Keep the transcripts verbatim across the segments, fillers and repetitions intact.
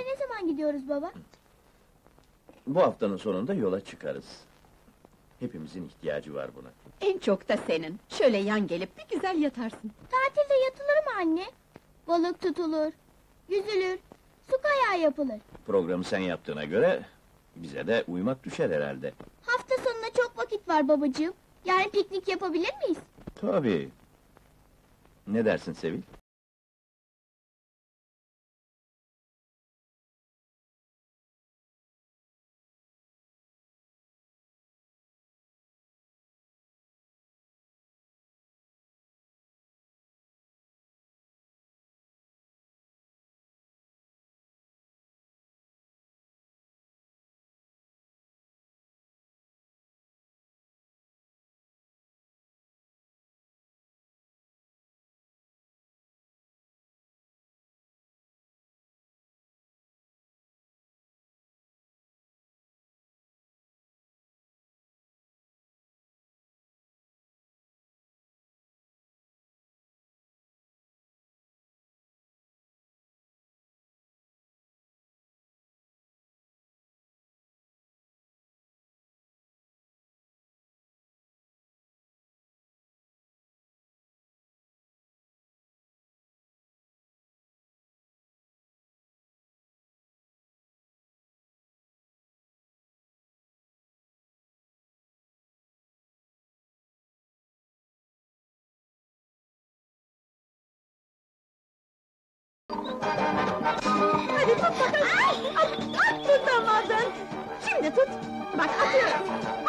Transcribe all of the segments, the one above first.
ne zaman gidiyoruz baba? Bu haftanın sonunda yola çıkarız. Hepimizin ihtiyacı var buna. En çok da senin. Şöyle yan gelip bir güzel yatarsın. Tatilde yatılır mı anne? Balık tutulur, yüzülür, su kayağı yapılır. Programı sen yaptığına göre bize de uymak düşer herhalde. Hafta sonuna çok vakit var babacığım. Yarın piknik yapabilir miyiz? Tabii. Ne dersin Sevil? Hadi tut bakalım. Ay, ay, ay, tutamadın. Şimdi tut. Bak atıyorum.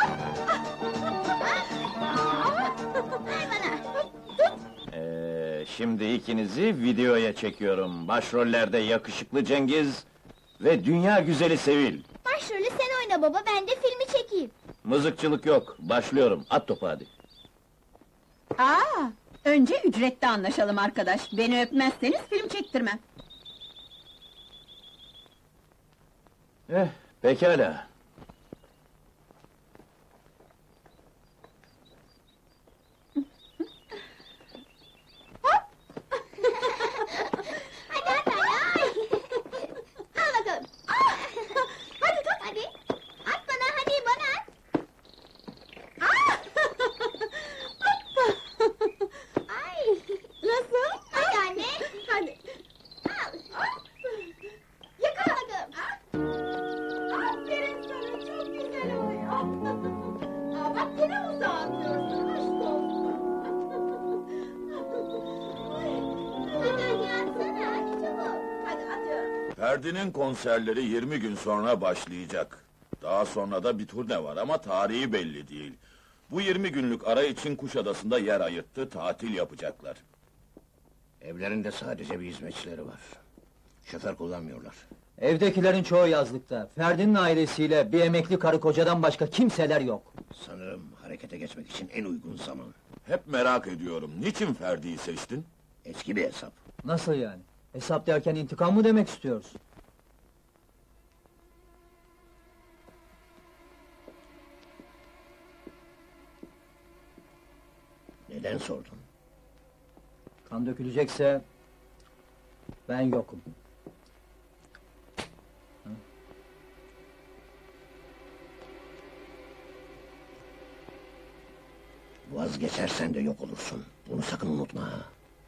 Ver bana. Ee, şimdi ikinizi videoya çekiyorum. Başrollerde yakışıklı Cengiz ve dünya güzeli Sevil. Başrolü sen oyna baba, ben de filmi çekeyim. Mızıkçılık yok. Başlıyorum. At topu hadi. Aa, önce ücrette anlaşalım arkadaş. Beni öpmezseniz film çektirmem. Eh, pekala. Hadi at hadi. Al bakalım. Hadi tut. Hadi. At bana, hadi bana at. Ay. Nasıl? Hadi anne. Hadi. Al. Yakala bakalım. Aferin sana, çok güzel oluyor. Aa, bak yine uzağa atıyorsun, aşk olsun. Hadi hadi atsana, hadi çabuk. Hadi atıyorum. Ferdi'nin konserleri yirmi gün sonra başlayacak. Daha sonra da bir turne var ama tarihi belli değil. Bu yirmi günlük ara için Kuşadası'nda yer ayırttı, tatil yapacaklar. Evlerinde sadece bir hizmetçileri var. Şoför kullanmıyorlar. Evdekilerin çoğu yazlıkta. Ferdi'nin ailesiyle bir emekli karı kocadan başka kimseler yok. Sanırım harekete geçmek için en uygun zaman. Hep merak ediyorum, niçin Ferdi'yi seçtin? Eski bir hesap. Nasıl yani? Hesap derken intikam mı demek istiyorsun? Neden sordun? Kan dökülecekse... ben yokum. Vazgeçersen de yok olursun. Bunu sakın unutma ha.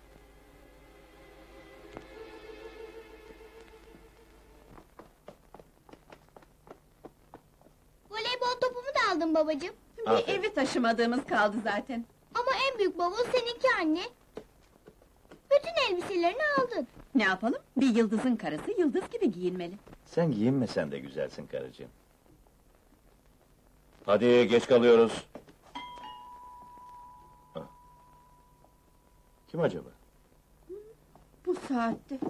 Voleybol topumu da aldım babacığım. Bir Aferin. evi taşımadığımız kaldı zaten. Ama en büyük bavul seninki anne. Bütün elbiselerini aldın. Ne yapalım? Bir yıldızın karısı yıldız gibi giyinmeli. Sen giyinmesen de güzelsin karıcığım. Hadi, geç kalıyoruz. Ah. Kim acaba? Bu saatte.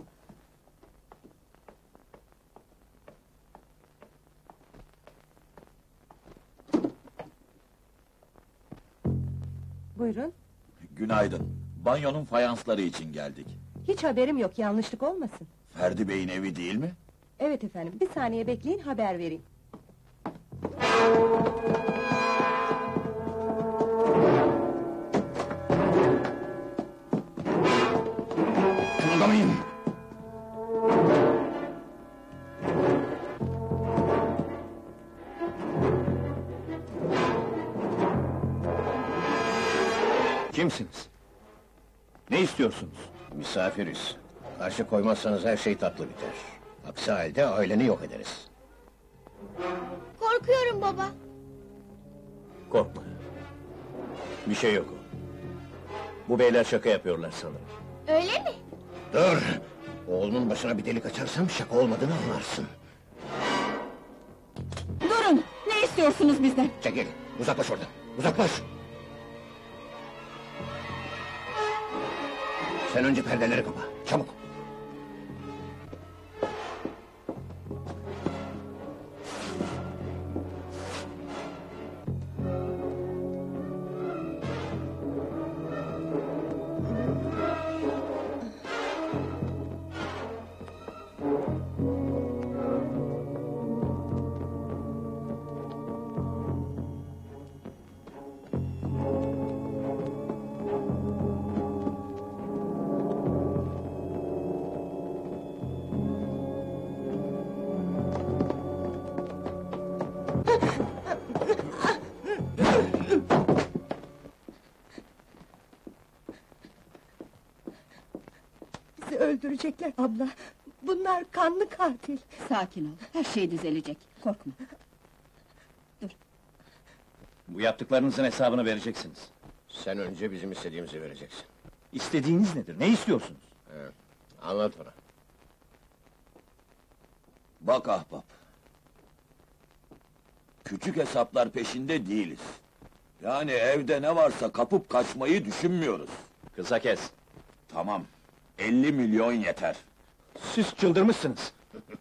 Buyurun. Günaydın, banyonun fayansları için geldik. Hiç haberim yok, yanlışlık olmasın. Ferdi Bey'in evi değil mi? Evet efendim, bir saniye bekleyin, haber vereyim. Kımıldamayın! misiniz? Ne istiyorsunuz? Misafiriz. Karşı koymazsanız her şey tatlı biter. Aksi halde aileni yok ederiz. Korkuyorum baba. Korkma. Bir şey yok. Bu beyler şaka yapıyorlar sanırım. Öyle mi? Dur! Oğlunun başına bir delik açarsam şaka olmadığını anlarsın. Durun! Ne istiyorsunuz bizden? Çekil! Uzaklaş oradan! Uzaklaş! Sen önce perdeleri kapa, çabuk! Bizi öldürecekler abla. Bunlar kanlı katil. Sakin ol, her şey düzelecek. Korkma. Bu yaptıklarınızın hesabını vereceksiniz. Sen önce bizim istediğimizi vereceksin. İstediğiniz nedir? Ne istiyorsunuz? Anlat bana. Bak ahbap. Küçük hesaplar peşinde değiliz. Yani evde ne varsa kapıp kaçmayı düşünmüyoruz. Kısa kes. Tamam, elli milyon yeter. Siz çıldırmışsınız.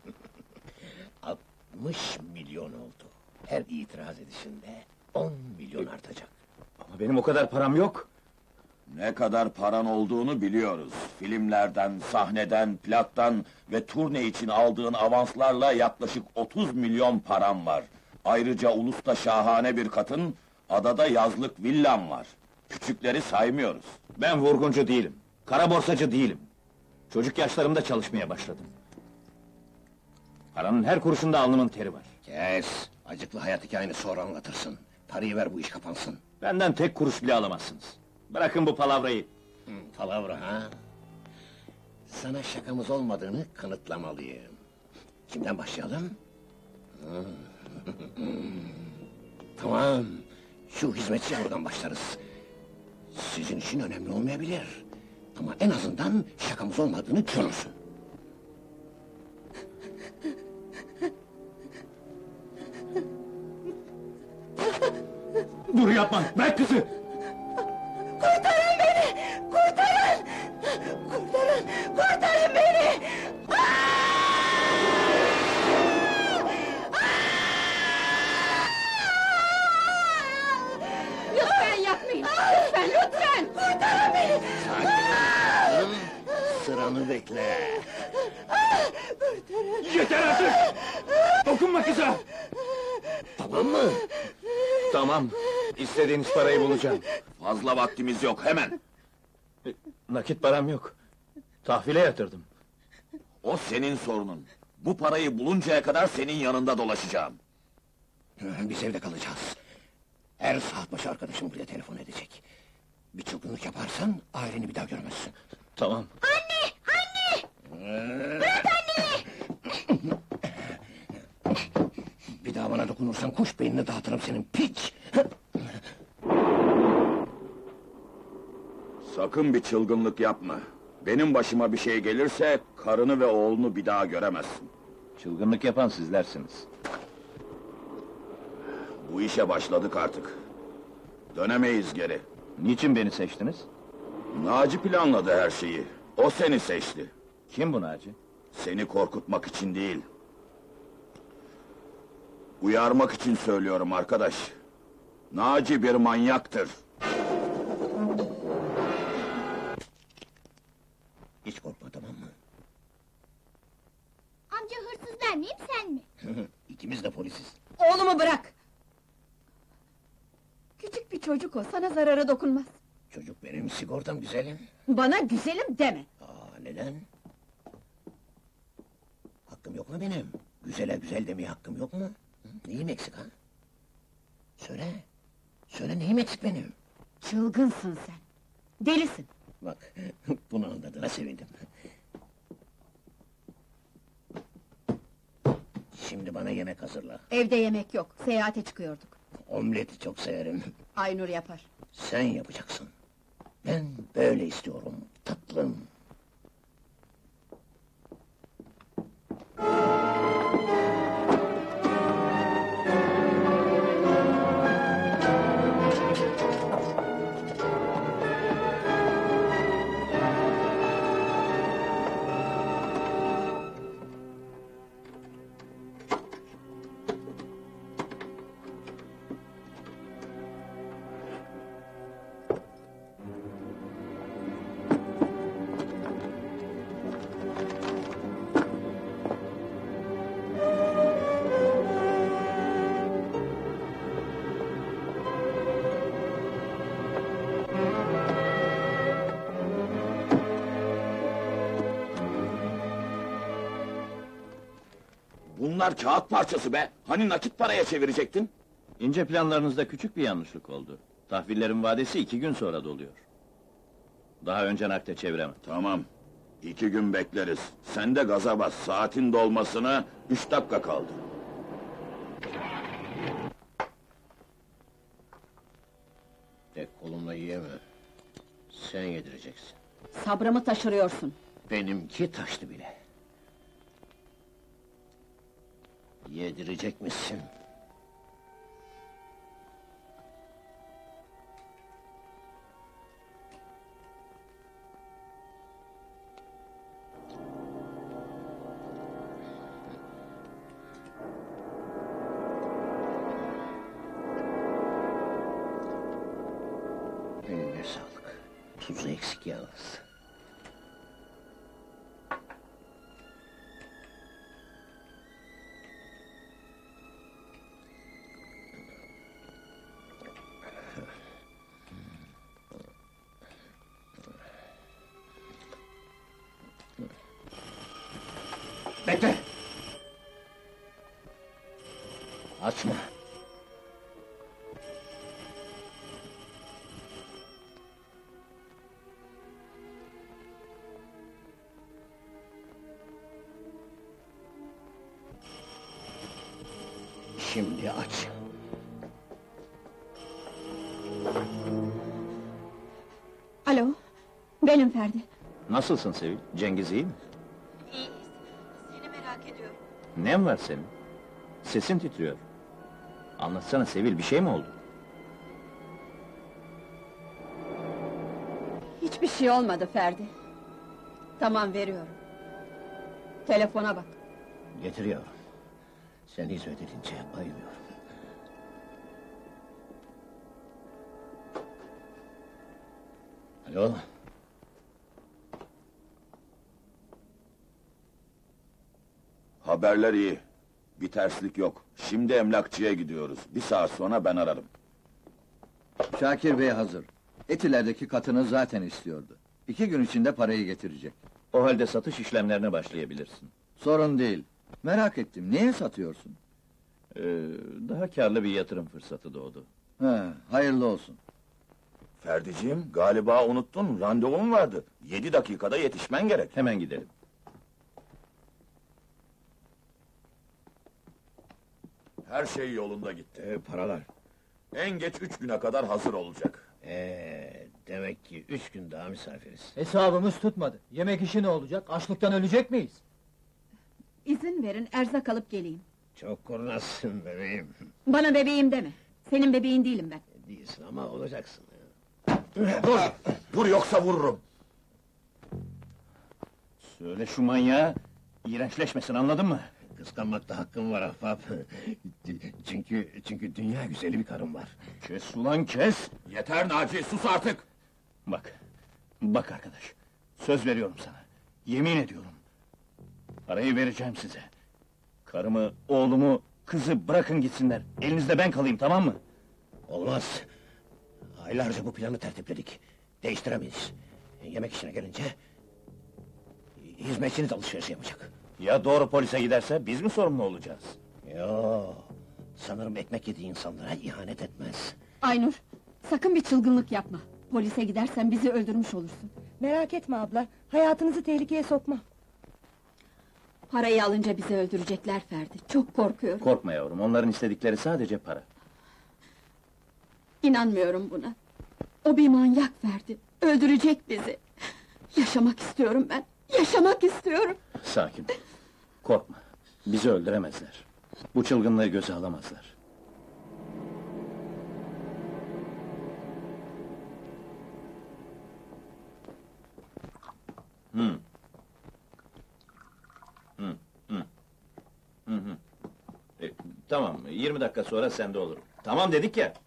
altmış milyon oldu. Her itiraz edişinde on milyon artacak. Ama benim o kadar param yok. Ne kadar paran olduğunu biliyoruz. Filmlerden, sahneden, plaktan ve turne için aldığın avanslarla yaklaşık otuz milyon param var. Ayrıca Ulus'ta şahane bir katın, adada yazlık villam var. Küçükleri saymıyoruz. Ben vurguncu değilim. Kara borsacı değilim. Çocuk yaşlarımda çalışmaya başladım. Paranın her kuruşunda alnımın teri var. Kes! Acıklı hayat hikayeni sonra anlatırsın. Parayı ver, bu iş kapansın. Benden tek kuruş bile alamazsınız. Bırakın bu palavrayı. Hı, palavra ha? Sana şakamız olmadığını kanıtlamalıyım. Kimden başlayalım? Hı. Tamam, şu hizmetçi buradan başlarız. Sizin için önemli olmayabilir. Ama en azından şakamız olmadığını görürsün. Dur yapma, bırak kızı! Kurtarın beni! Kurtarın! Kurtarın! Kurtarın beni! Lütfen yapmayın! Lütfen, lütfen! Kurtarın beni! Sakin ol, sıranı bekle. Yeter artık! Dokunma kıza! Tamam mı? Tamam, istediğiniz parayı bulacağım. Fazla vaktimiz yok, hemen! Nakit param yok. Tahvile yatırdım. O senin sorunun. Bu parayı buluncaya kadar senin yanında dolaşacağım. Biz evde kalacağız. Her saat başı arkadaşım buraya telefon edecek. Bir çılgınlık yaparsan aileni bir daha görmezsin. Tamam. Anne! Anne! Bırak annemi! Bir daha bana dokunursan kuş beynini dağıtırım senin piç! Sakın bir çılgınlık yapma. Benim başıma bir şey gelirse, karını ve oğlunu bir daha göremezsin. Çılgınlık yapan sizlersiniz. Bu işe başladık artık. Dönemeyiz geri. Niçin beni seçtiniz? Naci planladı her şeyi. O seni seçti. Kim bu Naci? Seni korkutmak için değil. Uyarmak için söylüyorum arkadaş. Naci bir manyaktır. Hiç korkma, tamam mı? Amca hırsız ben miyim sen mi? İkimiz de polisiz. Oğlumu bırak! Küçük bir çocuk o, sana zarara dokunmaz. Çocuk benim sigortam güzelim. Bana güzelim deme! Aa, neden? Hakkım yok mu benim? Güzele güzel demeye hakkım yok mu? Hı? Neyim eksik ha? Söyle. Söyle, neyim eksik benim? Çılgınsın sen! Delisin. Bak, bunu anladığına sevindim. Şimdi bana yemek hazırla. Evde yemek yok, seyahate çıkıyorduk. Omleti çok severim. Aynur yapar. Sen yapacaksın. Ben böyle istiyorum, tatlım. Bunlar kağıt parçası be! Hani nakit paraya çevirecektin? İnce planlarınızda küçük bir yanlışlık oldu. Tahvillerin vadesi iki gün sonra doluyor. Daha önce nakde çeviremem. Tamam, iki gün bekleriz. Sen de gaza bas, saatin dolmasına üç dakika kaldı. Tek kolumla yiyemem. Sen yedireceksin. Sabrımı taşırıyorsun. Benimki taştı bile. Yedirecek misin? Eline sağlık. Tuzu eksik yalnız. Bekle! Açma! Şimdi aç! Alo, benim Ferdi. Nasılsın Sevil? Cengiz iyi mi? İyiyiz, seni merak ediyorum. Nem var senin? Sesin titriyor. Anlatsana Sevil, bir şey mi oldu? Hiçbir şey olmadı Ferdi. Tamam, veriyorum. Telefona bak. Getiriyorum. Sen hizmet edince bayılıyorum. Alo? Haberler iyi. Bir terslik yok. Şimdi emlakçıya gidiyoruz. Bir saat sonra ben ararım. Şakir Bey hazır. Etiler'deki katını zaten istiyordu. İki gün içinde parayı getirecek. O halde satış işlemlerine başlayabilirsin. Sorun değil. Merak ettim, niye satıyorsun? Ee, daha karlı bir yatırım fırsatı doğdu. He, hayırlı olsun. Ferdiciğim, galiba unuttun. Randevum vardı. Yedi dakikada yetişmen gerek. Hemen gidelim. Her şey yolunda gitti. Ee, paralar. En geç üç güne kadar hazır olacak. Ee, demek ki üç gün daha misafiriz. Hesabımız tutmadı. Yemek işi ne olacak? Açlıktan ölecek miyiz? İzin verin, erzak alıp geleyim. Çok kurnazsın bebeğim. Bana bebeğim deme. Senin bebeğin değilim ben. Değilsin ama olacaksın. Dur! Dur yoksa vururum! Söyle şu manyağa, iğrençleşmesin, anladın mı? Kıskanmakta hakkım var ahbap. çünkü çünkü dünya güzeli bir karım var. Kes ulan kes! Yeter Naci, sus artık! Bak, bak arkadaş, söz veriyorum sana, yemin ediyorum. Parayı vereceğim size. Karımı, oğlumu, kızı bırakın gitsinler, elinizde ben kalayım, tamam mı? Olmaz. Aylarca bu planı tertipledik. Değiştiremeyiz. Yemek işine gelince... hizmetçiniz alışveriş yapacak. Ya doğru polise giderse, biz mi sorumlu olacağız? Yo, sanırım ekmek yediği insanlara ihanet etmez. Aynur, sakın bir çılgınlık yapma. Polise gidersen bizi öldürmüş olursun. Merak etme abla, hayatınızı tehlikeye sokmam. Parayı alınca bizi öldürecekler Ferdi. Çok korkuyorum. Korkma yavrum, onların istedikleri sadece para. İnanmıyorum buna. O bir manyak Ferdi. Öldürecek bizi. Yaşamak istiyorum ben. Yaşamak istiyorum. Sakin. Korkma. Bizi öldüremezler. Bu çılgınlığı göze alamazlar. Hmm. Hmm, hmm. Hı hı. E, tamam, yirmi dakika sonra sende olurum. Tamam dedik ya.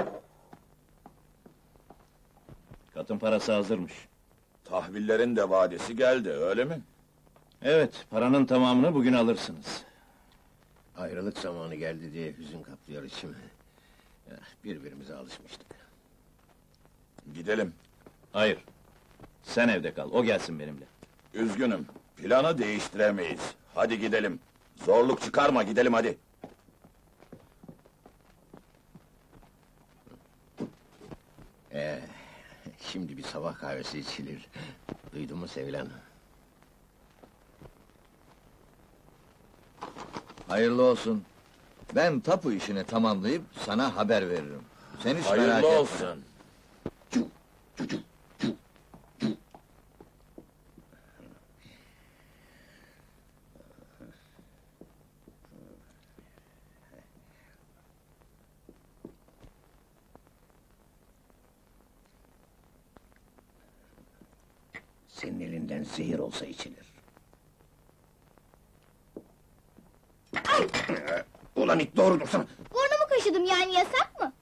Katın parası hazırmış. Tahvillerin de vadesi geldi, öyle mi? Evet, paranın tamamını bugün alırsınız. Ayrılık zamanı geldi diye hüzün kaplıyor içimi. Ya, birbirimize alışmıştık. Gidelim. Hayır. Sen evde kal, o gelsin benimle. Üzgünüm, planı değiştiremeyiz. Hadi gidelim. Zorluk çıkarma, gidelim hadi. Ee, şimdi bir sabah kahvesi içilir. Duydun mu sevilen? Hayırlı olsun. Ben tapu işini tamamlayıp sana haber veririm. Sen hiç merak Hayırlı etme. olsun. Senin elinden zehir olsa içilir. Ulan it, doğru dursana! Burnumu kaşıdım, yani yasak mı?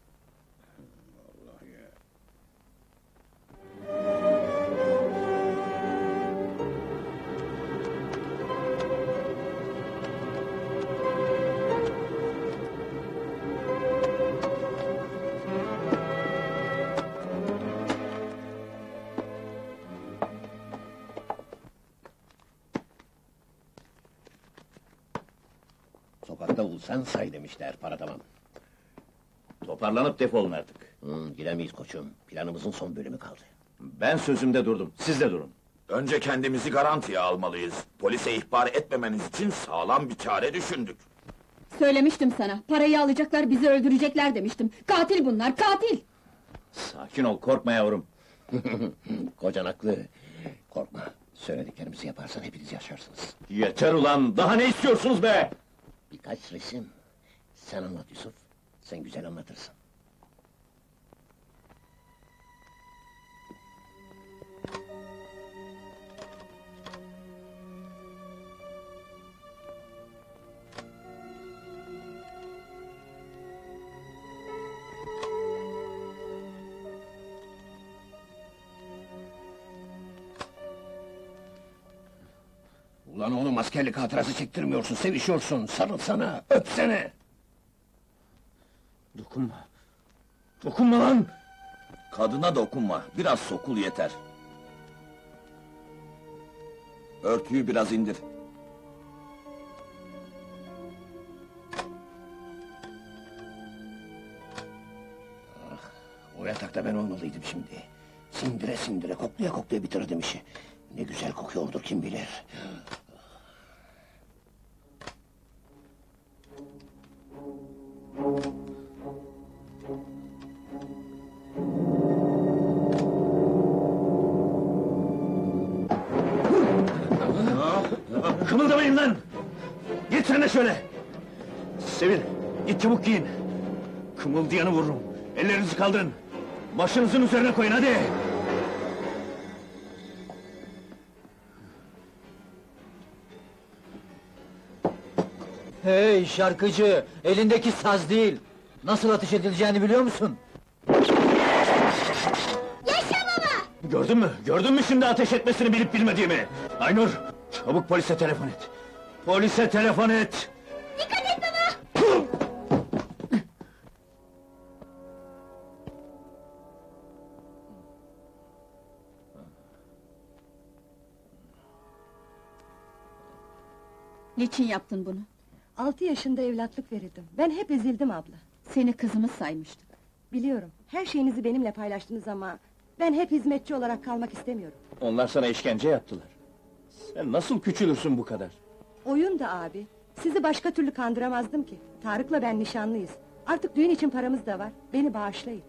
Sokakta bulsan say demişler, para tamam. Toparlanıp defolun artık. Hı, gidemeyiz koçum, planımızın son bölümü kaldı. Ben sözümde durdum, siz de durun. Önce kendimizi garantiye almalıyız. Polise ihbar etmemeniz için sağlam bir çare düşündük. Söylemiştim sana. Parayı alacaklar, bizi öldürecekler demiştim. Katil bunlar, katil! Sakin ol, korkma yavrum. Kocan haklı. Korkma, söylediklerimizi yaparsan hepiniz yaşarsınız. Yeter ulan, daha ne istiyorsunuz be? Birkaç resim. Sen anlat Yusuf, sen güzel anlatırsın. Ulan oğlum, askerlik hatırası çektirmiyorsun, sevişiyorsun, sarılsana, öpsene! Dokunma. Dokunma lan! Kadına dokunma, biraz sokul yeter. Örtüyü biraz indir. O yatakta ben olmalıydım şimdi. Sindire sindire, koklaya koklaya bitirdim işi. Ne güzel kokuyordur kim bilir. Kımıldamayın lan! Git sen de şöyle! Sevil, git çabuk giyin! Kımıldayanı vururum! Ellerinizi kaldırın! Başınızın üzerine koyun, hadi! Hey şarkıcı, elindeki saz değil. Nasıl ateş edileceğini biliyor musun? Yaşa baba! Gördün mü? Gördün mü şimdi ateş etmesini bilip bilmediğimi? Aynur, çabuk polise telefon et! Polise telefon et! Dikkat et baba! Niçin yaptın bunu? Altı yaşında evlatlık verildim. Ben hep ezildim abla. Seni kızımız saymıştık. Biliyorum, her şeyinizi benimle paylaştınız ama... Ben hep hizmetçi olarak kalmak istemiyorum. Onlar sana işkence yaptılar. Sen nasıl küçülürsün bu kadar? Oyun da abi. Sizi başka türlü kandıramazdım ki. Tarık'la ben nişanlıyız. Artık düğün için paramız da var. Beni bağışlayın.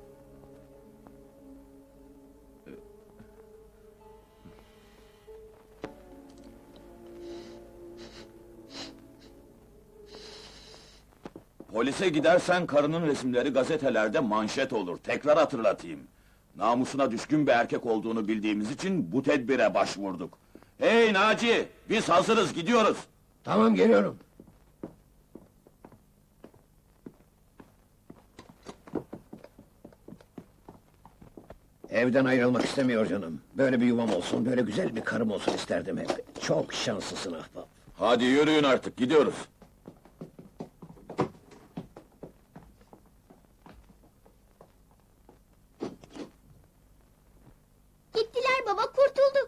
Polise gidersen karının resimleri gazetelerde manşet olur. Tekrar hatırlatayım. Namusuna düşkün bir erkek olduğunu bildiğimiz için bu tedbire başvurduk. Hey Naci, biz hazırız, gidiyoruz. Tamam, geliyorum. Evden ayrılmak istemiyor canım. Böyle bir yuvam olsun, böyle güzel bir karım olsun isterdim hep. Çok şanslısın ahbap. Hadi yürüyün artık, gidiyoruz. Gittiler baba, kurtulduk.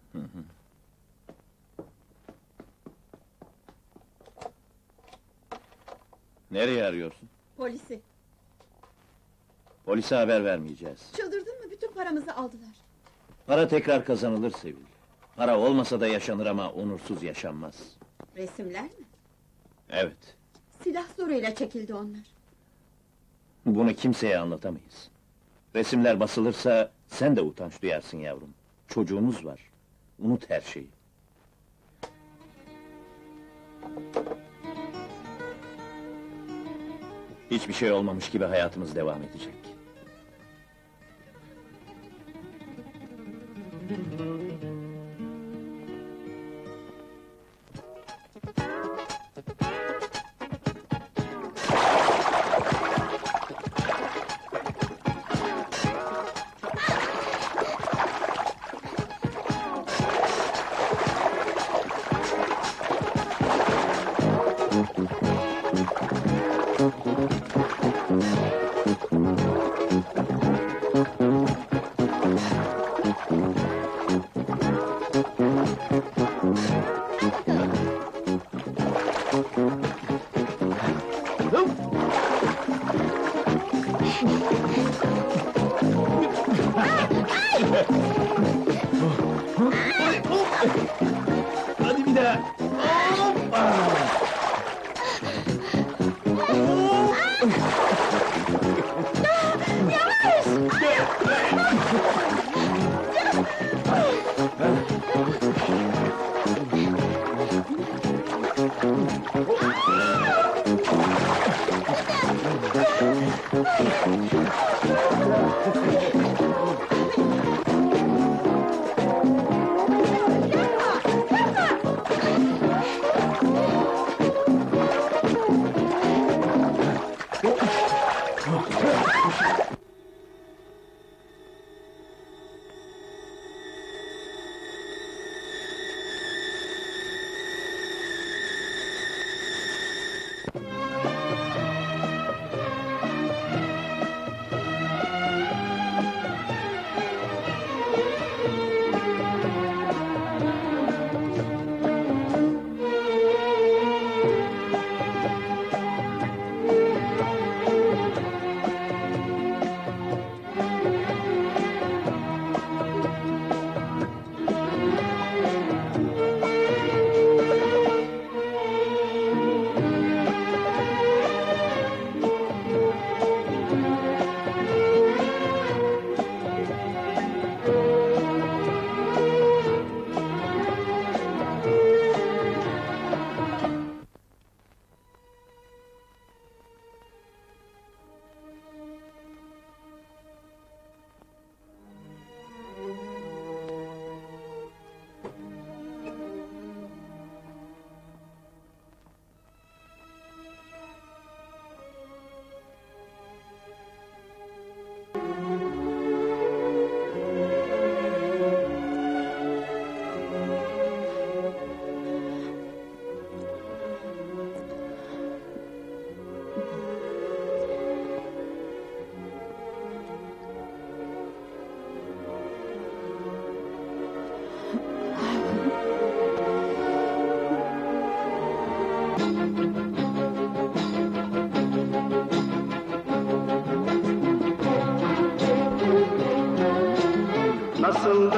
Nereye arıyorsun? Polisi. Polise haber vermeyeceğiz. Çıldırdın mı? Bütün paramızı aldılar. Para tekrar kazanılır Sevil. Para olmasa da yaşanır ama onursuz yaşanmaz. Resimler mi? Evet, Silah zoruyla çekildi onlar. bunu kimseye anlatamayız. Resimler basılırsa sen de utanç duyarsın yavrum. Çocuğunuz var. Unut her şeyi. Hiçbir şey olmamış gibi hayatımız devam edecek. Hadi bir daha!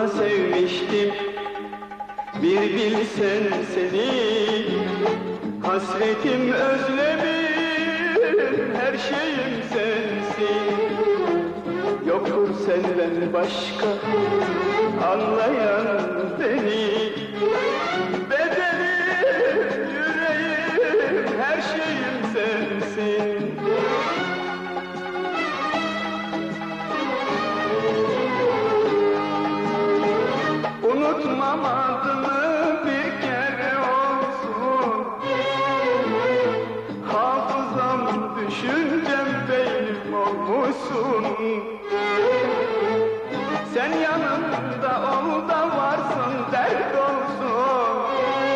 da sevmiştim. Bir bilsen seni, hasretim özlemim, her şeyim sensin. Yoktur senden başka anlayan beni. Bedenim, yüreğim, her şeyim sensin. Unutmam adını bir kere olsun. Hafızam, düşüncem, beynim olmuşsun. Sen yanımda ol da varsın, dert olsun.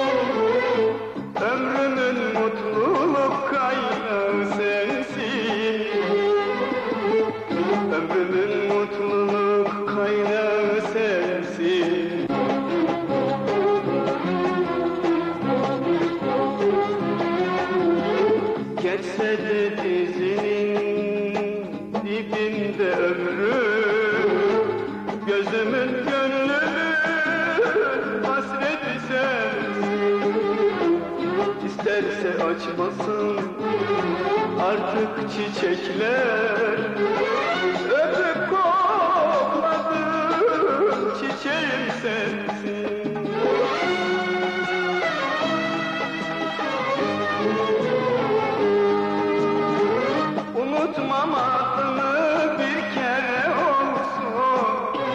Ömrümün mutluluk kaynağı sensin. Ömrümün mutluluk kaynağı sensin. Geçse de dizinin dibinde ömrüm, gözümün gönlümün hasreti sensin. İsterse açmasın artık çiçekler, öpüp kokladım çiçeğim sensin. Unutmam adını bir kere olsun.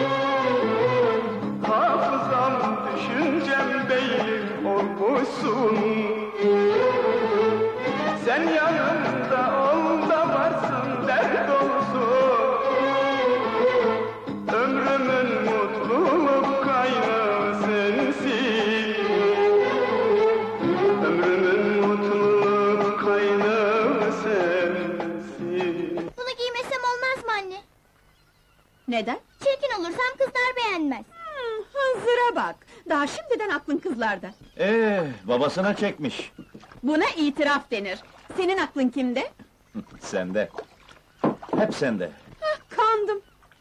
Hafızam, düşüncem, beynim olmuşsun. Sen yanımda ol da varsın, dert olsun. Ömrümün mutluluk kaynağı sensin. Ömrümün mutluluk kaynağı sensin. Bunu giymesem olmaz mı anne? Neden? Çirkin olursam kızlar beğenmez. Hmm, hınzıra bak! Daha şimdiden aklın kızlarda. Ee, babasına çekmiş. Buna itiraf denir. Senin aklın kimde? Sende. Hep sende. Hah, kandım!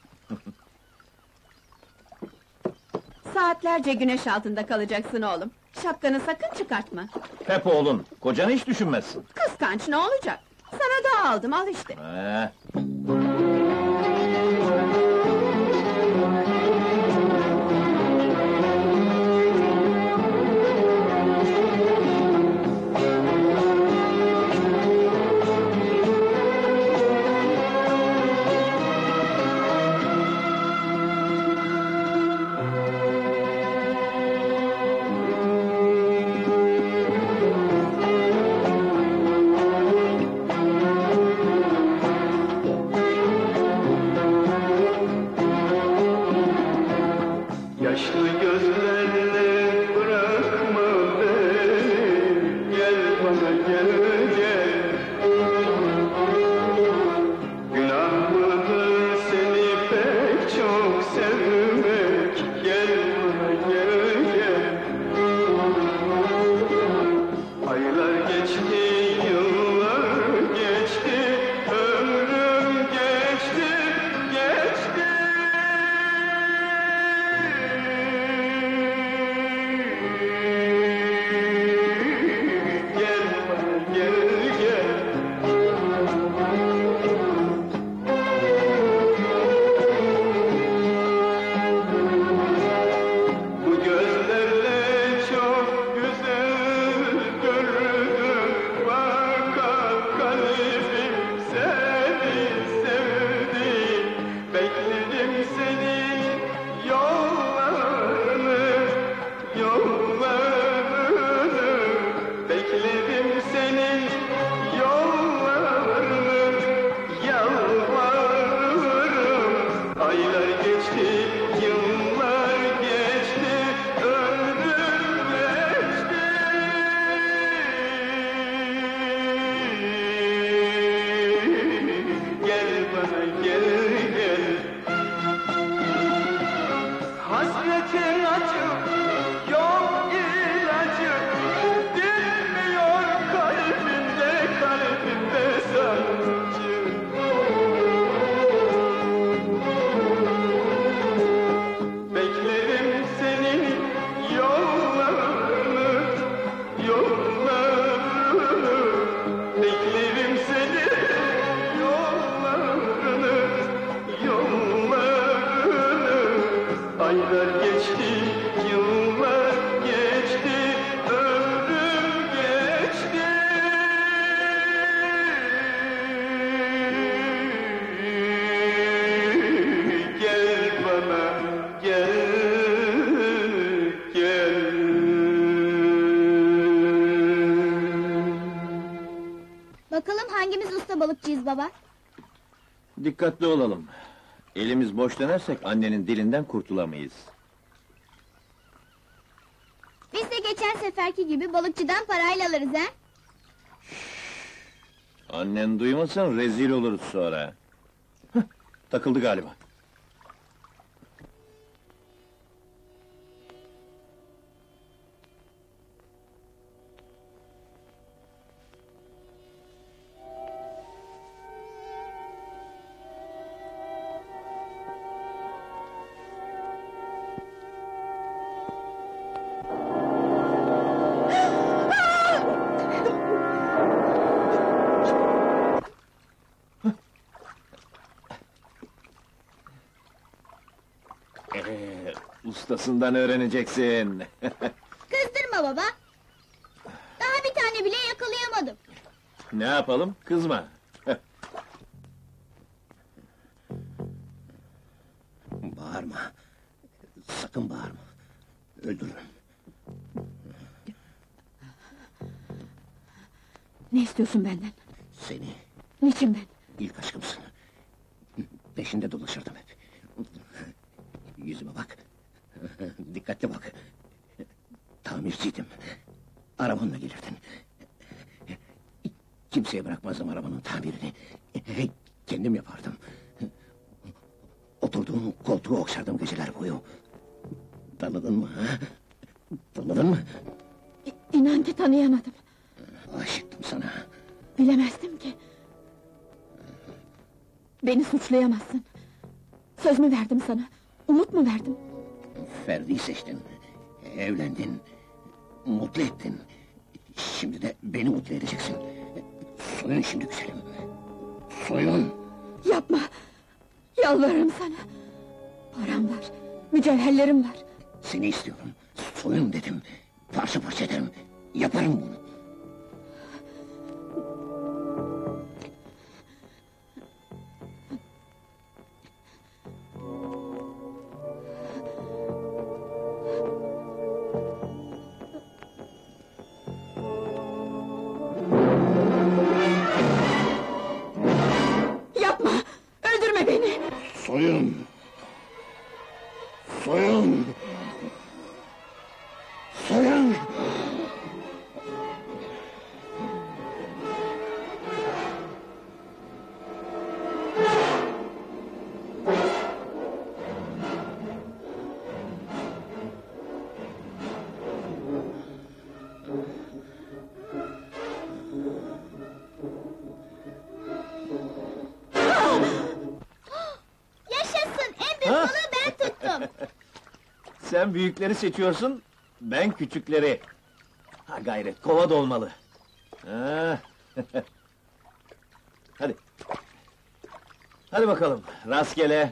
Saatlerce güneş altında kalacaksın oğlum. Şapkanı sakın çıkartma. Hep oğlun. Kocanı hiç düşünmezsin. Kıskanç ne olacak? Sana da aldım, al işte. Ee, Bakalım hangimiz usta balıkçıyız baba? Dikkatli olalım. Elimiz boş dönersek annenin dilinden kurtulamayız. Biz de geçen seferki gibi balıkçıdan parayla alırız ha? Annen duymasın, rezil oluruz sonra. Hah, takıldı galiba. Ee, ustasından öğreneceksin. Kızdırma baba! Daha bir tane bile yakalayamadım. Ne yapalım, kızma. Bağırma. Sakın bağırma. Öldürürüm. Ne istiyorsun benden? Seni Niçin ben? ilk aşkımsın. Peşinde dolaşırdım hep. Yüzüme bak. Dikkatli bak. Tamirciydim. Arabanla gelirdin. Kimseye bırakmazdım arabanın tamirini. Kendim yapardım. Oturduğum koltuğu okşardım geceler boyu. Tanıdın mı ha? Tanıdın mı? İ- İnan ki tanıyamadım. Aşıktım sana. Bilemezdim ki. Beni suçlayamazsın. Söz mü verdim sana? Umut mu verdim? Ferdi'yi seçtin. Evlendin. Mutlu ettin. Şimdi de beni mutlu edeceksin. Soyun şimdi güzelim. Soyun. Yapma! Yalvarırım sana! Param var, mücevherlerim var. Seni istiyorum. Soyun dedim. Parça parça ederim. Yaparım bunu. Yapma! Öldürme beni! Soyun. Soyun. Soyun. Yaşasın! En büyük balığı ben tuttum! Sen büyükleri seçiyorsun, ben küçükleri. Ha gayret, kova da olmalı. Ha. Hadi. Hadi bakalım, rastgele.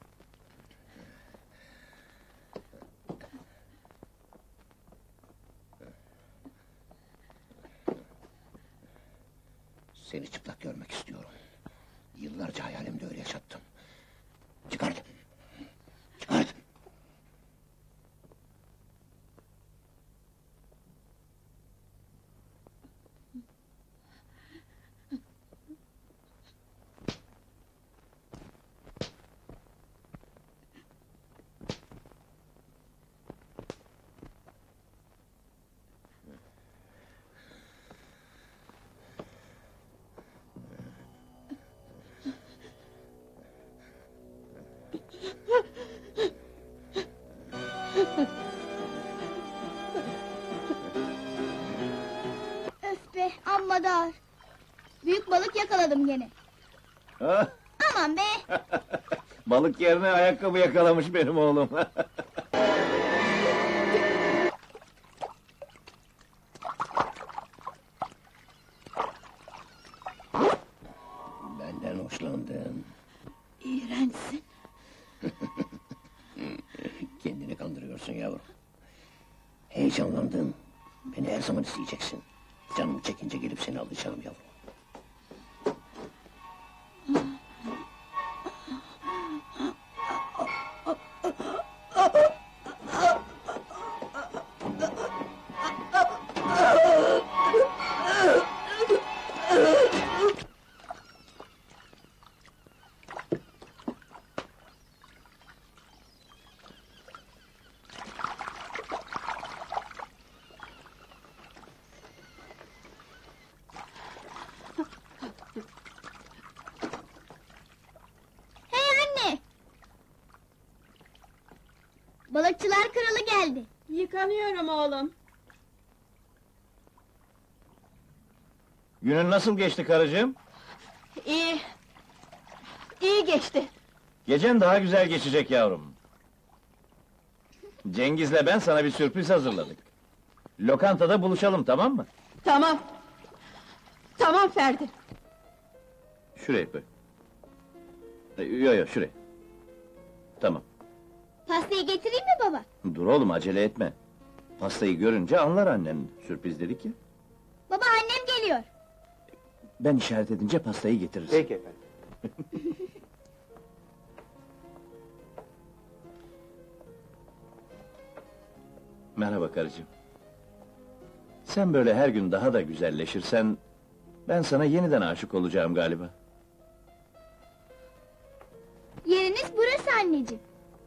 Seni çıplak görmek istiyorum. Yıllarca hayalimde öyle yaşattım. Çıkart! Çıkart! Öf be, amma da ağır! Büyük balık yakaladım gene. Ha? Aman be! Balık yerine ayakkabı yakalamış benim oğlum. Benden hoşlandın. İğrençsin. Kendini kandırıyorsun yavrum. Heyecanlandın. Beni her zaman isteyeceksin. Canım çekince gelip seni alacağım yavrum. Balıkçılar kralı geldi. Yıkanıyorum oğlum. Günün nasıl geçti karıcığım? İyi. İyi geçti. Gecen daha güzel geçecek yavrum. Cengiz'le ben sana bir sürpriz hazırladık. Lokantada buluşalım, tamam mı? Tamam. Tamam Ferdi. Şuraya koy. Yo yo, şuraya. Tamam. Pastayı getireyim mi baba? Dur oğlum, acele etme. Pastayı görünce anlar annen. Sürpriz dedik ya. Baba annem geliyor. Ben işaret edince pastayı getiririz. Peki efendim. Merhaba karıcığım. Sen böyle her gün daha da güzelleşirsen... ...ben sana yeniden aşık olacağım galiba. Yeriniz burası anneciğim.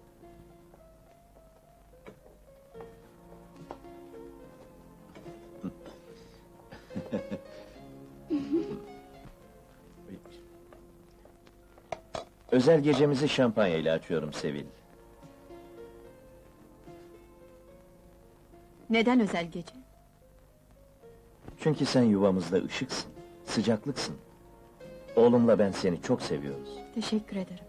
Özel gecemizi şampanya ile açıyorum Sevil. Neden özel gece? Çünkü sen yuvamızda ışıksın, sıcaklıksın. Oğlumla ben seni çok seviyoruz. Teşekkür ederim.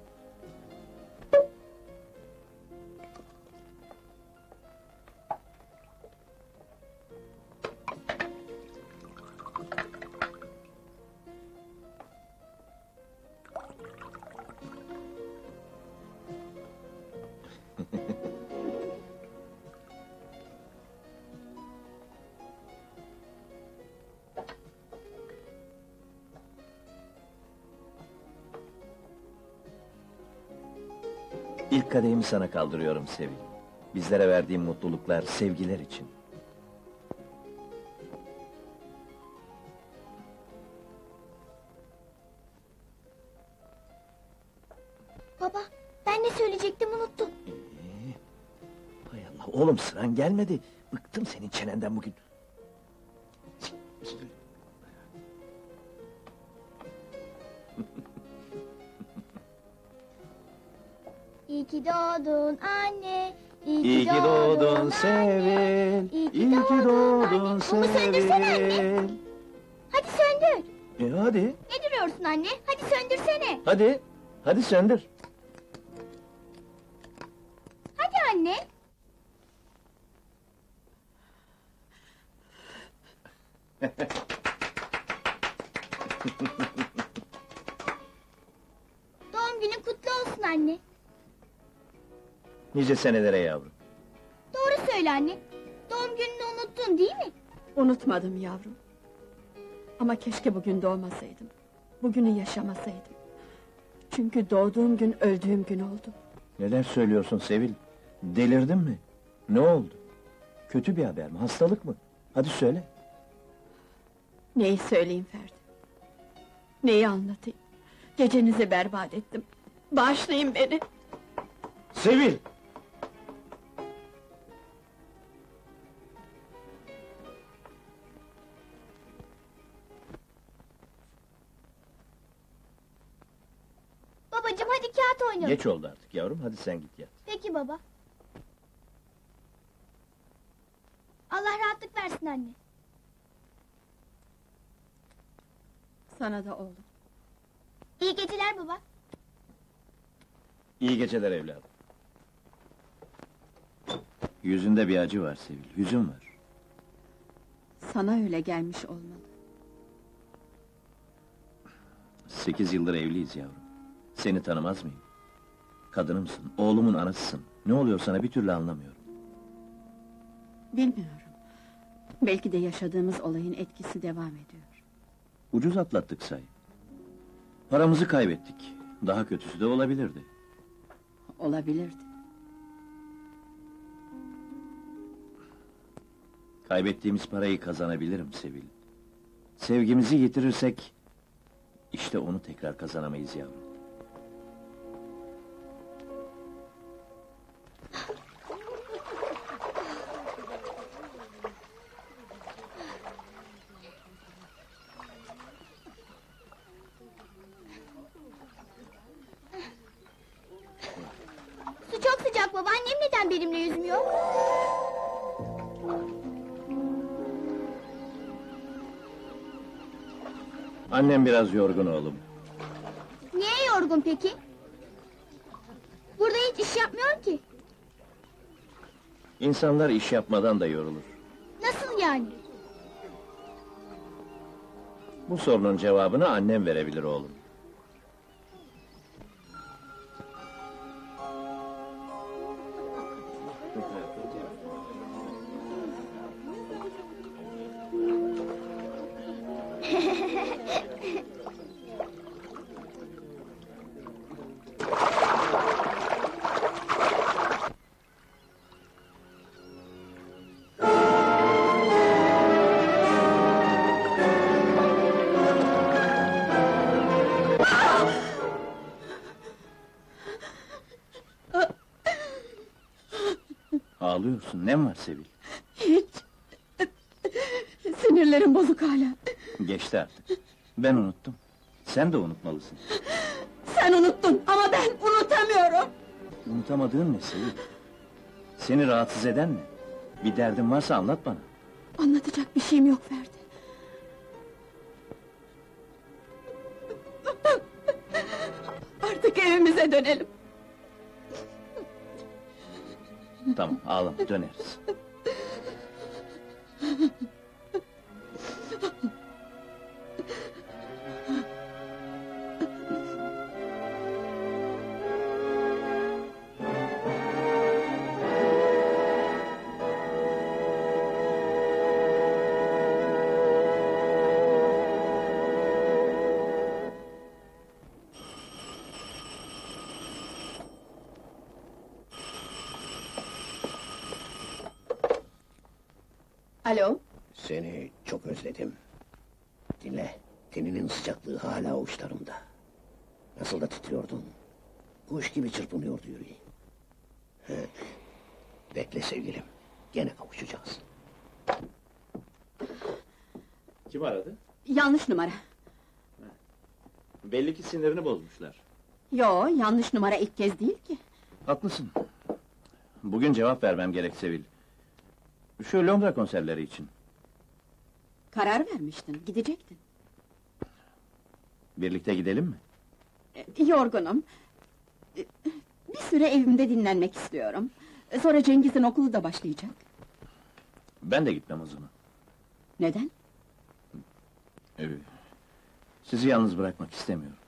İlk kadehimi sana kaldırıyorum Sevil. Bizlere verdiğin mutluluklar, sevgiler için. Baba, ben ne söyleyecektim unuttum. Ee, hay Allah, oğlum sıran gelmedi. Bıktım senin çenenden bugün. İyi ki doğdun anne. İyi ki doğdun Sevil. İyi ki İyi ki doğdun doğdun anne. Mumu söndürsene anne. Sevil. Hadi söndür. E hadi, Ne duruyorsun anne? Hadi söndürsene. hadi. Hadi söndür. Hadi anne. Doğum günün kutlu olsun anne. Nice senelere yavrum. Doğru söyle anne. Doğum gününü unuttun değil mi? Unutmadım yavrum. Ama keşke bugün doğmasaydım. Bugünü yaşamasaydım. Çünkü doğduğum gün öldüğüm gün oldu. Neler söylüyorsun Sevil? Delirdin mi? Ne oldu? Kötü bir haber mi? Hastalık mı? Hadi söyle. Neyi söyleyeyim Ferdi? Neyi anlatayım? Gecenizi berbat ettim. Bağışlayın beni. Sevil! Babacığım hadi kağıt oynayalım. Geç oldu artık yavrum, hadi sen git yat. Peki baba. Allah rahatlık versin anne. Sana da oğlum. İyi geceler baba. İyi geceler evladım. Yüzünde bir acı var Sevil, hüzün var. Sana öyle gelmiş olmalı. Sekiz yıldır evliyiz yavrum. Seni tanımaz mıyım? Kadınımsın, oğlumun anasısın. Ne oluyor sana bir türlü anlamıyorum. Bilmiyorum. Belki de yaşadığımız olayın etkisi devam ediyor. Ucuz atlattık say. Paramızı kaybettik. Daha kötüsü de olabilirdi. Olabilirdi. Kaybettiğimiz parayı kazanabilirim Sevil. Sevgimizi yitirirsek... ...işte onu tekrar kazanamayız yavrum. Su çok sıcak baba. Annem neden benimle yüzmüyor? yok? Annem biraz yorgun oğlum. Niye yorgun peki? Burada hiç iş yapmıyor ki. İnsanlar iş yapmadan da yorulur. Nasıl yani? Bu sorunun cevabını annem verebilir oğlum. Ağlıyorsun, ne var Sevil? Hiç! Sinirlerim bozuk hala. Geçti artık. Ben unuttum. Sen de unutmalısın. Sen unuttun ama ben unutamıyorum! Unutamadığın ne Sevil? Seni rahatsız eden ne? Bir derdin varsa anlat bana. Anlatacak bir şeyim yok Ferdi. Artık evimize dönelim. Tamam, ağlama, döneriz. Alo? Seni çok özledim. Dinle, teninin sıcaklığı hala avuçlarımda. Nasıl da titriyordun. Kuş gibi çırpınıyordu yüreğin. Heh. Bekle sevgilim, gene kavuşacağız. Kim aradı? Yanlış numara. Belli ki sinirini bozmuşlar. Yo, yanlış numara ilk kez değil ki. Haklısın. Bugün cevap vermem gerek Sevil. Şu Londra konserleri için. Karar vermiştin, gidecektin. Birlikte gidelim mi? E, Yorgunum. E, Bir süre evimde dinlenmek istiyorum. E, Sonra Cengiz'in okulu da başlayacak. Ben de gitmem o zaman. Neden? Ee, Sizi yalnız bırakmak istemiyorum.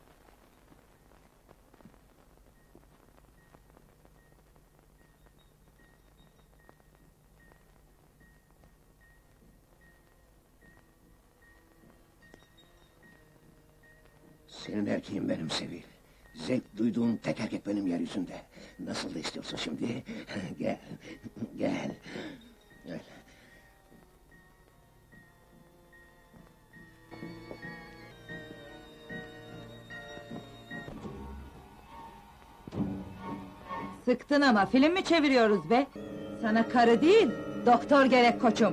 Senin erkeğin benim Sevil. Zevk duyduğun tek erkek benim yeryüzünde. Nasıl da istiyorsun şimdi? Gel, gel. Gel. Sıktın ama film mi çeviriyoruz be? Sana karı değil, doktor gerek koçum.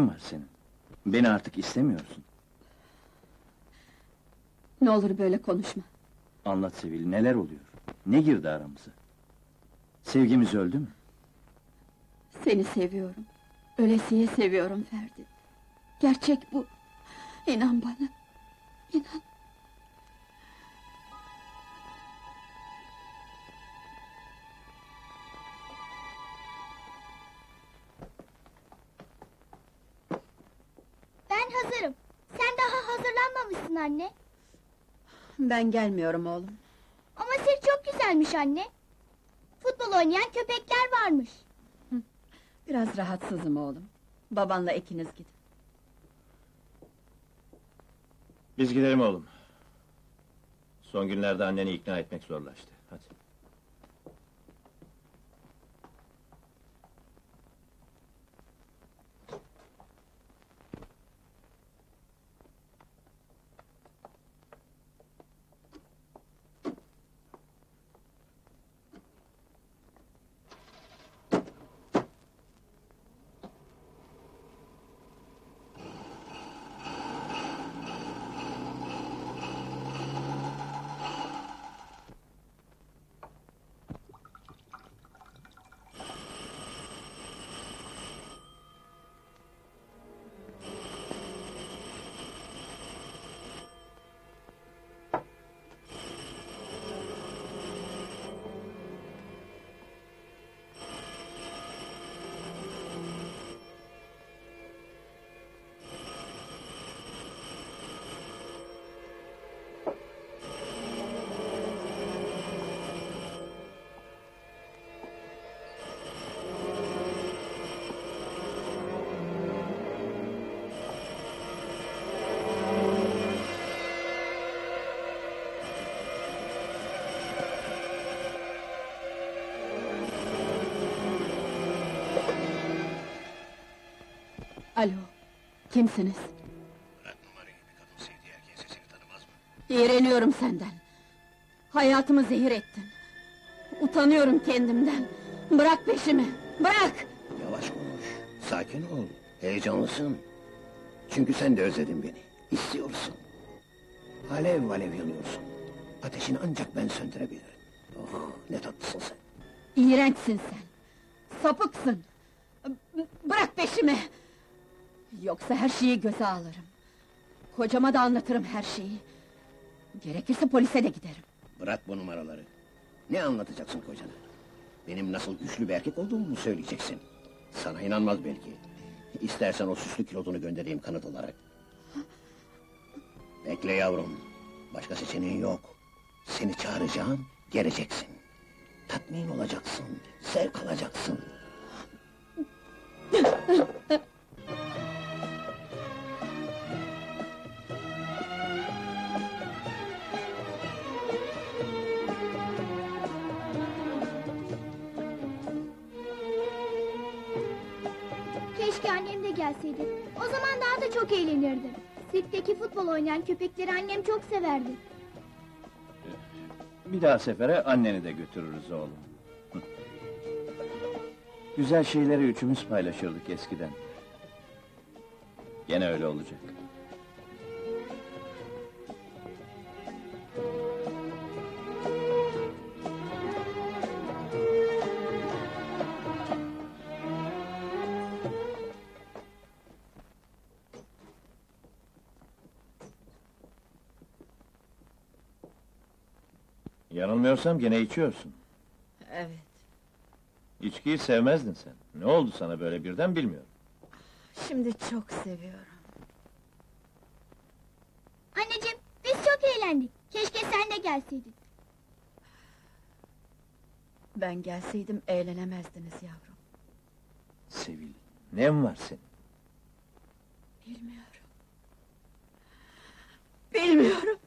Neyin var senin? Beni artık istemiyorsun. Ne olur böyle konuşma. Anlat Sevil, neler oluyor? Ne girdi aramıza? Sevgimiz öldü mü? Seni seviyorum. Ölesiye seviyorum Ferdi. Gerçek bu. İnan bana. İnan. Ben hazırım. Sen daha hazırlanmamışsın anne. Ben gelmiyorum oğlum. Ama sir çok güzelmiş anne. Futbol oynayan köpekler varmış. Biraz rahatsızım oğlum. Babanla ikiniz gidin. Biz gidelim oğlum. Son günlerde anneni ikna etmek zorlaştı. Hadi. Alo, kimsiniz? Bırak numarayı, bir kadın sevdiği erkeğin sesini tanımaz mı? İğreniyorum senden. Hayatımı zehir ettin. Utanıyorum kendimden. Bırak peşimi, bırak! Yavaş konuş, sakin ol, heyecanlısın. Çünkü sen de özledin beni, istiyorsun. Alev alev yanıyorsun. Ateşini ancak ben söndürebilirim. Oh, ne tatlısın sen. İğrençsin sen. Sapıksın. B- Bırak peşimi! Yoksa her şeyi göze alırım. Kocama da anlatırım her şeyi. Gerekirse polise de giderim. Bırak bu numaraları. Ne anlatacaksın kocana? Benim nasıl güçlü bir erkek olduğumu mu söyleyeceksin? Sana inanmaz belki. İstersen o süslü kilodunu göndereyim kanıt olarak. Bekle yavrum. Başka seçeneğin yok. Seni çağıracağım, geleceksin. Tatmin olacaksın, zevk alacaksın. Keşke annem de gelseydi. O zaman daha da çok eğlenirdim. Sirkteki futbol oynayan köpekleri annem çok severdi. Bir daha sefere anneni de götürürüz oğlum. Hı. Güzel şeyleri üçümüz paylaşırdık eskiden. Gene öyle olacak. Yanılmıyorsam gene içiyorsun. Evet. İçkiyi sevmezdin sen. Ne oldu sana böyle birden bilmiyorum. Şimdi çok seviyorum. Anneciğim, biz çok eğlendik. Keşke sen de gelseydin. Ben gelseydim eğlenemezdiniz yavrum. Sevil, nem var senin? Bilmiyorum. Bilmiyorum.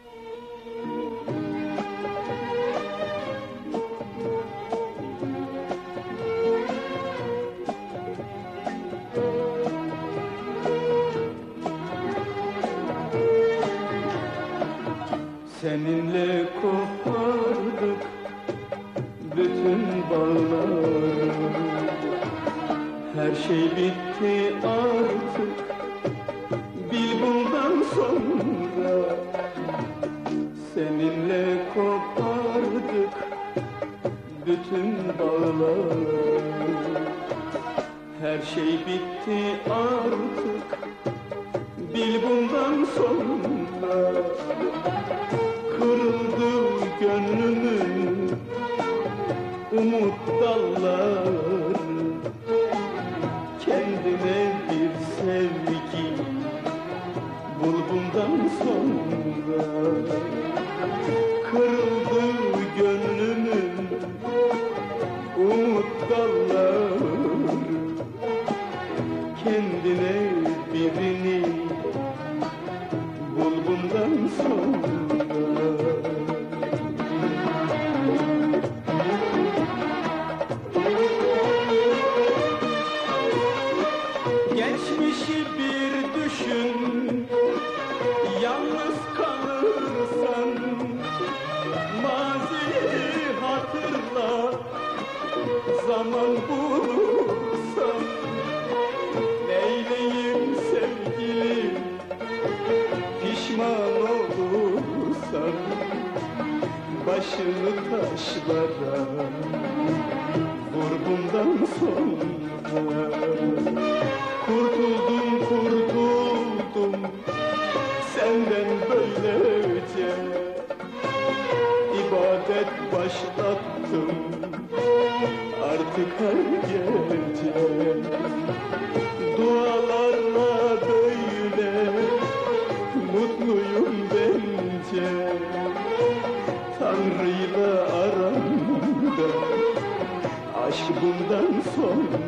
Seninle kopardık bütün bağları. Her şey bitti artık, bil bundan sonra. Seninle kopardık bütün bağlar. Her şey bitti artık, bil bundan sonra. Kırıldı gönlümün umut dalları. Kendine bir sevgi bul bundan sonra. Kırıldı gönlümün umut dalları. Kendine birini bul bundan sonra. Geçmişi bir düşün, yalnız kalırsan. Maziyi hatırla, zaman bulursan. Neyleyim sevgilim, pişman olursan. Başını taşlara vur bundan sonra. Kurtuldum, kurtuldum senden böylece. İbadet başlattım artık her gece. Dualarla böyle mutluyum bence. Tanrı'yla aramda aşk bundan sonra.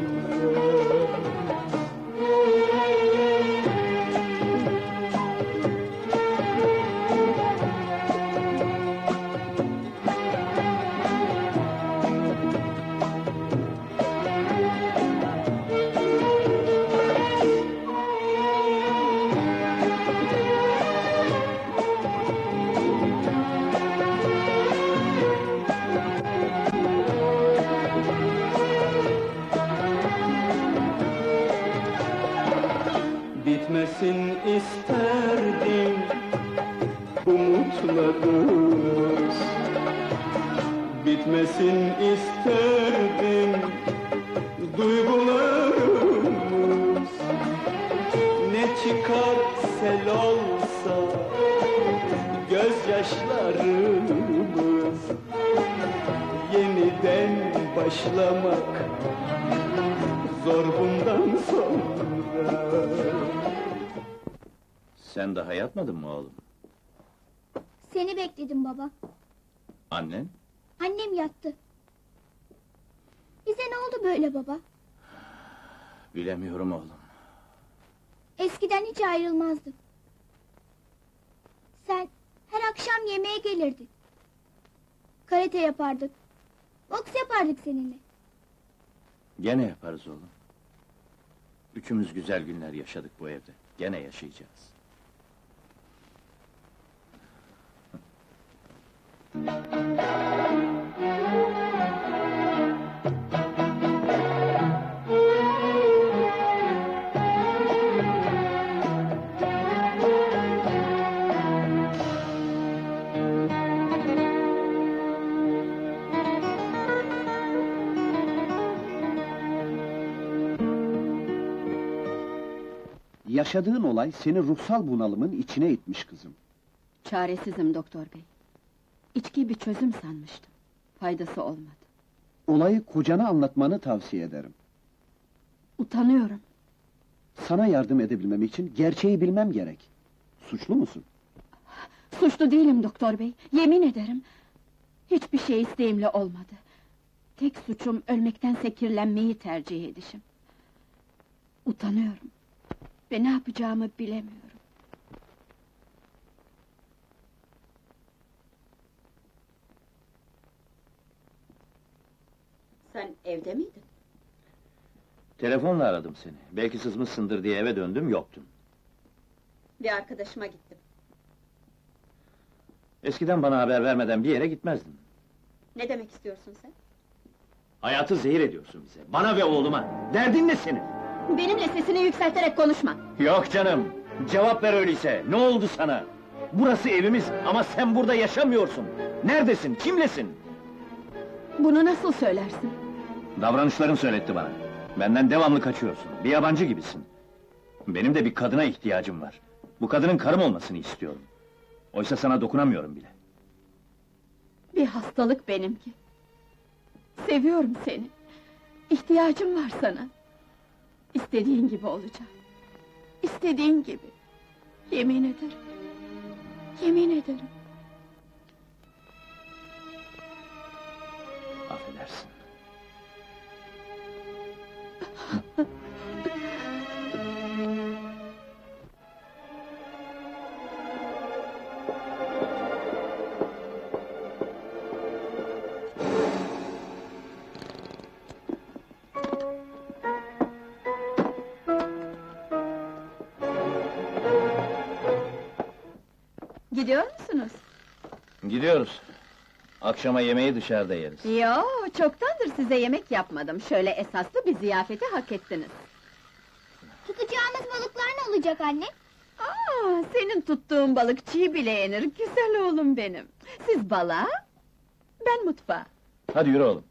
Bitmesin isterdim umutlarımız. Bitmesin isterdim duygularımız. Ne çıkar sel olsa gözyaşlarımız. Yeniden başlamak zor bundan sonra. Sen daha yatmadın mı oğlum? Seni bekledim baba. Annen? Annem yattı. Bize ne oldu böyle baba? Bilemiyorum oğlum. Eskiden hiç ayrılmazdık. Sen her akşam yemeğe gelirdin. Karate yapardık. Boks yapardık seninle. Gene yaparız oğlum. Üçümüz güzel günler yaşadık bu evde. Gene yaşayacağız. Yaşadığın olay seni ruhsal bunalımın içine itmiş kızım. Çaresizim doktor bey. İçkiyi bir çözüm sanmıştım. Faydası olmadı. Olayı kocana anlatmanı tavsiye ederim. Utanıyorum. Sana yardım edebilmem için gerçeği bilmem gerek. Suçlu musun? Suçlu değilim doktor bey. Yemin ederim. Hiçbir şey isteğimle olmadı. Tek suçum ölmektense kirlenmeyi tercih edişim. Utanıyorum. Ve ne yapacağımı bilemiyorum. Sen evde miydin? Telefonla aradım seni. Belki sızmışsındır diye eve döndüm, yoktun. Bir arkadaşıma gittim. Eskiden bana haber vermeden bir yere gitmezdin. Ne demek istiyorsun sen? Hayatı zehir ediyorsun bize, bana ve oğluma. Derdin ne senin? Benimle sesini yükselterek konuşma. Yok canım, cevap ver öyleyse, ne oldu sana? Burası evimiz ama sen burada yaşamıyorsun. Neredesin, kimlesin? Bunu nasıl söylersin? Davranışların söyletti bana. Benden devamlı kaçıyorsun, bir yabancı gibisin. Benim de bir kadına ihtiyacım var. Bu kadının karım olmasını istiyorum. Oysa sana dokunamıyorum bile. Bir hastalık benimki. Seviyorum seni. İhtiyacım var sana. İstediğin gibi olacak. İstediğin gibi. Yemin ederim. Yemin ederim. Affedersin. Gidiyor musunuz? Gidiyoruz. Akşama yemeği dışarıda yeriz. Yo, çoktandır size yemek yapmadım. Şöyle esaslı bir ziyafeti hak ettiniz. Tutacağımız balıklar ne olacak anne? Aa, senin tuttuğun balık çiğ bile yenir, güzel oğlum benim. Siz balığa, ben mutfağa. Hadi yürü oğlum.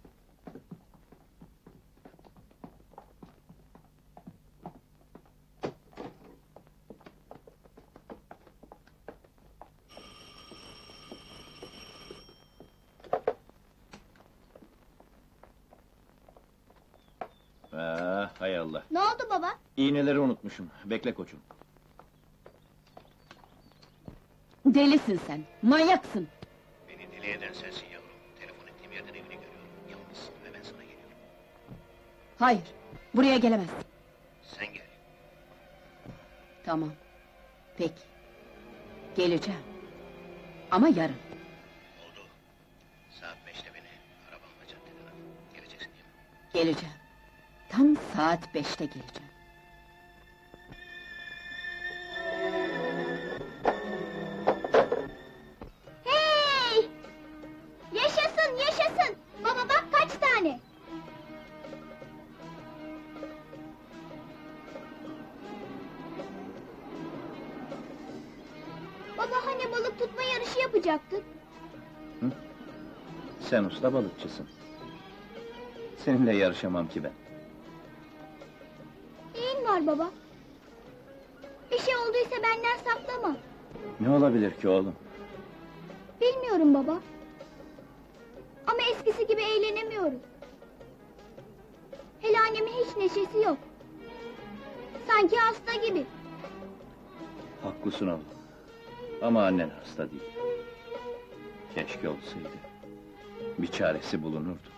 Ah, hay Allah. Ne oldu baba? İğneleri unutmuşum. Bekle koçum. Delisin sen, manyaksın! Beni deli eden sensin yavrum. Telefon ettiğim yerden evini görüyorum. Yalnızsın ve ben sana geliyorum. Hayır, buraya gelemezsin. Sen gel. Tamam, peki. Geleceğim. Ama yarın. Oldu. Saat beşte beni arabamla caddeden al. Geleceksin değil mi? Geleceğim. Tam saat beşte geleceğim. Hey! Yaşasın, yaşasın! Baba bak kaç tane! Baba hani balık tutma yarışı yapacaktık? Sen usta balıkçısın. Seninle yarışamam ki ben. Neyin var baba? Bir şey olduysa benden saklama. Ne olabilir ki oğlum? Bilmiyorum baba. Ama eskisi gibi eğlenemiyorum. Hele annemin hiç neşesi yok. Sanki hasta gibi. Haklısın oğlum. Ama annen hasta değil. Keşke olsaydı. Bir çaresi bulunurdu.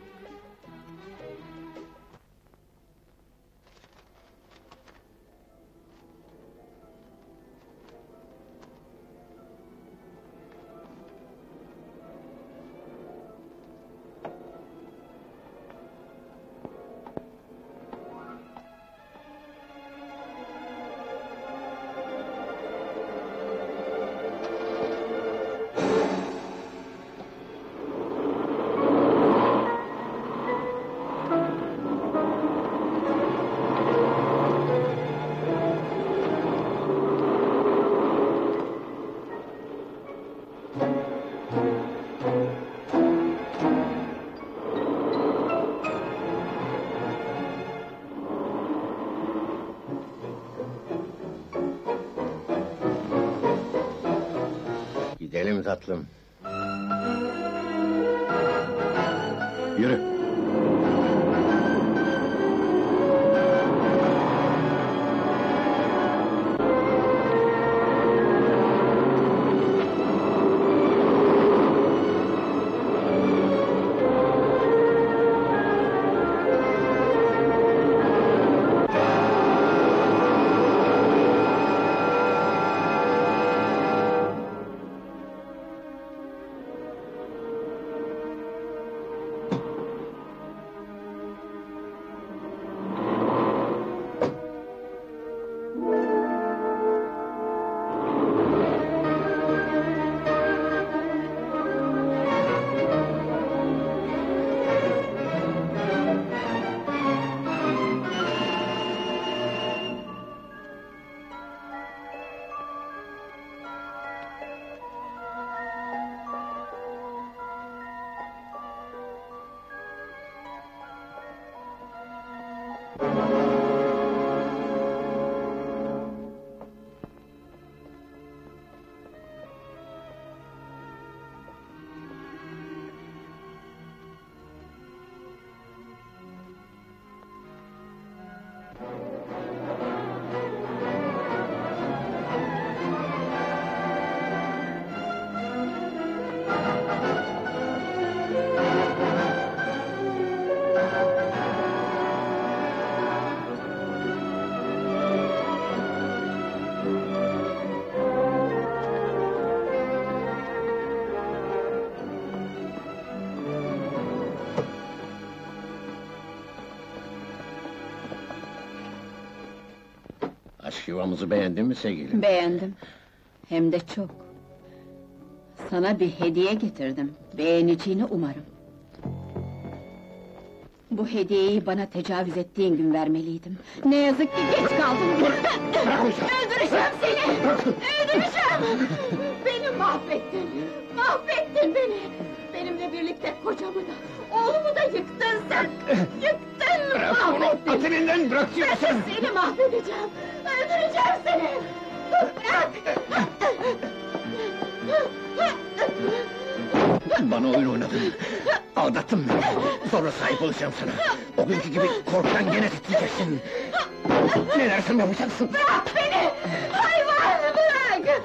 Gidelim tatlım. Yürü. Taş yuvamızı beğendin mi sevgilim? Beğendim. Hem de çok. Sana bir hediye getirdim. Beğeneceğini umarım. Bu hediyeyi bana tecavüz ettiğin gün vermeliydim. Ne yazık ki geç kaldım. Öldüreceğim seni! Öldüreceğim! Beni mahvettin! Mahvettin beni! Benimle birlikte kocamı da, oğlumu da yıktın sen! Yıktın, mahvettin! At elinden, bırak diyorsun! Seni mahvedeceğim! Öldüreceğim seni! Bırak! Bana oyun oynadın! Aldattın beni! Sonra sahip olacağım sana! O günkü gibi korktan gene titreyeceksin! Ne dersen yapacaksın! Bırak beni! Hayvan, bırak!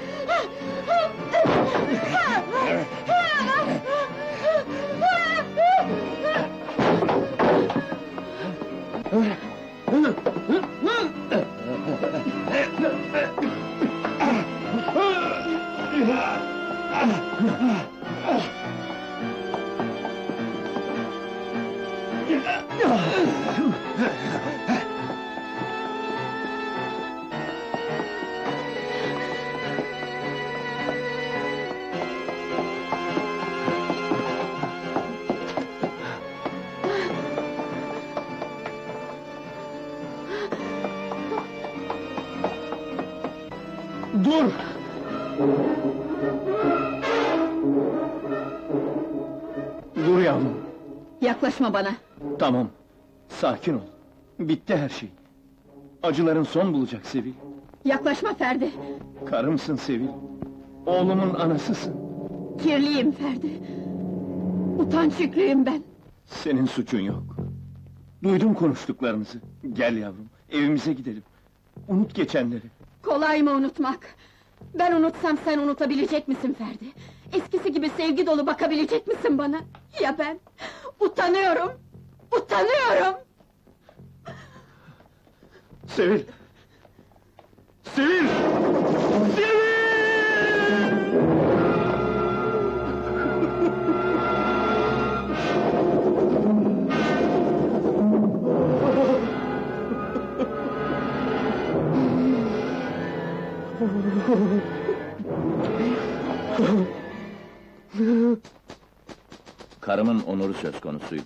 Dur! Dur yavrum! Yaklaşma bana! Tamam, sakin ol. Bitti her şey. Acıların son bulacak Sevil. Yaklaşma Ferdi! Karımsın Sevil. Oğlumun anasısın. Kirliyim Ferdi! Utanç yüklüyüm ben! Senin suçun yok. Duydum konuştuklarınızı. Gel yavrum, evimize gidelim. Unut geçenleri. Kolay mı unutmak? Ben unutsam sen unutabilecek misin Ferdi? Eskisi gibi sevgi dolu bakabilecek misin bana? Ya ben? Utanıyorum! Utanıyorum! Sevil! Sevil! Sevil! Karımın onuru söz konusuydu.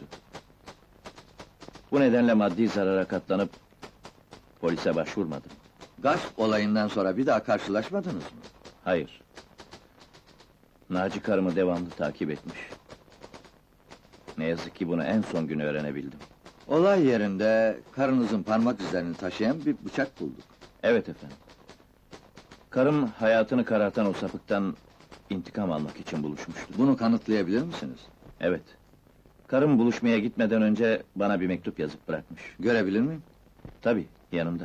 Bu nedenle maddi zarara katlanıp polise başvurmadım. Gasp olayından sonra bir daha karşılaşmadınız mı? Hayır. Naci karımı devamlı takip etmiş. Ne yazık ki bunu en son gün öğrenebildim. Olay yerinde karınızın parmak izlerini taşıyan bir bıçak bulduk. Evet efendim. Karım hayatını karartan o sapıktan intikam almak için buluşmuştu. Bunu kanıtlayabilir misiniz? Evet. Karım buluşmaya gitmeden önce bana bir mektup yazıp bırakmış. Görebilir miyim? Tabii, yanımda.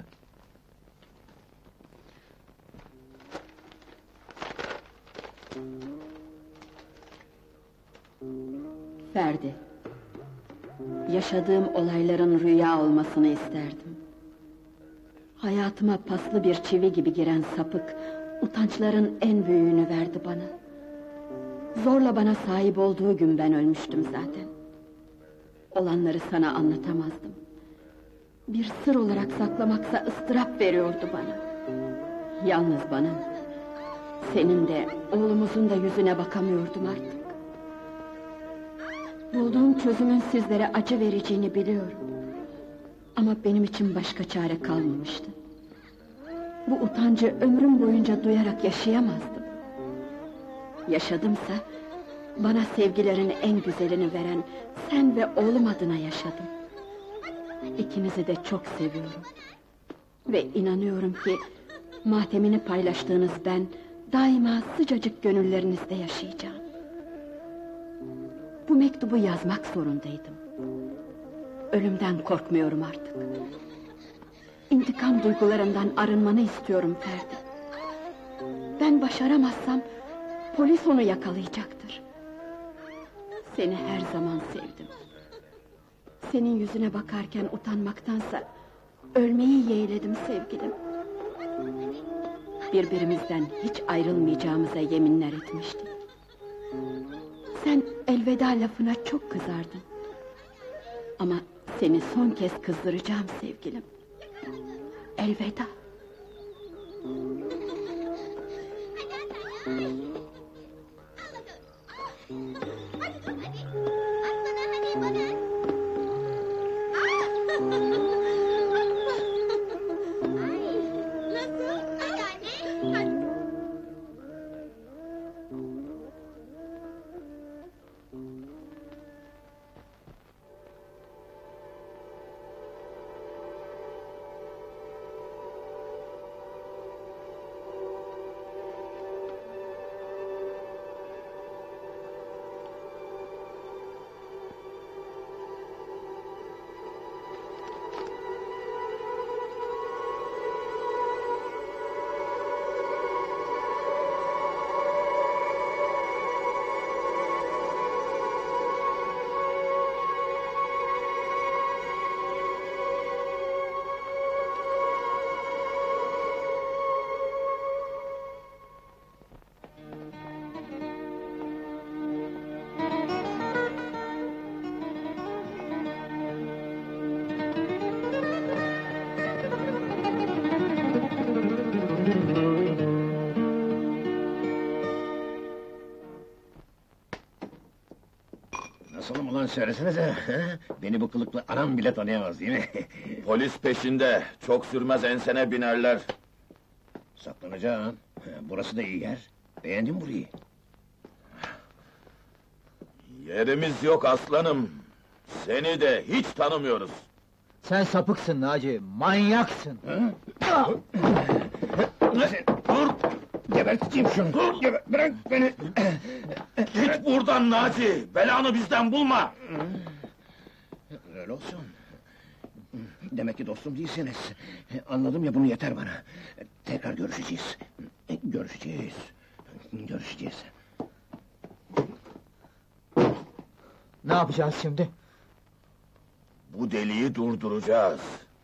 Ferdi, yaşadığım olayların rüya olmasını isterdim. Hayatıma paslı bir çivi gibi giren sapık, utançların en büyüğünü verdi bana. Zorla bana sahip olduğu gün ben ölmüştüm zaten. Olanları sana anlatamazdım. Bir sır olarak saklamaksa ıstırap veriyordu bana. Yalnız bana mı? Senin de, oğlumuzun da yüzüne bakamıyordum artık. Bulduğum çözümün sizlere acı vereceğini biliyorum. Ama benim için başka çare kalmamıştı. Bu utancı ömrüm boyunca duyarak yaşayamazdım. Yaşadımsa, bana sevgilerin en güzelini veren sen ve oğlum adına yaşadım. İkinizi de çok seviyorum. Ve inanıyorum ki, matemini paylaştığınız ben, daima sıcacık gönüllerinizde yaşayacağım. Bu mektubu yazmak zorundaydım. Ölümden korkmuyorum artık. İntikam duygularından arınmanı istiyorum Ferdi. Ben başaramazsam, polis onu yakalayacaktır. Seni her zaman sevdim. Senin yüzüne bakarken utanmaktansa, ölmeyi yeğledim sevgilim. Birbirimizden hiç ayrılmayacağımıza yeminler etmiştik. Sen elveda lafına çok kızardın. Ama seni son kez kızdıracağım sevgilim. Elveda. Hadi dur hadi. Atsana hadi bana. Ay, nasıl? Hadi anne. Hadi. Nasılım ulan söylesenize, ha? Beni bu kılıkla anam bile tanıyamaz değil mi? Polis peşinde, çok sürmez ensene binerler. Saklanacağım. Burası da iyi yer. Beğendim burayı. Yerimiz yok aslanım. Seni de hiç tanımıyoruz. Sen sapıksın Naci, manyaksın! Ha? Sen, dur! Geberteceğim şunu! Dur! Geber, bırak beni! Git buradan Naci, belanı bizden bulma! Öyle olsun. Demek ki dostum değilsiniz. Anladım ya, bunu yeter bana. Tekrar görüşeceğiz. Görüşeceğiz. Görüşeceğiz. Ne yapacağız şimdi? Bu deliği durduracağız.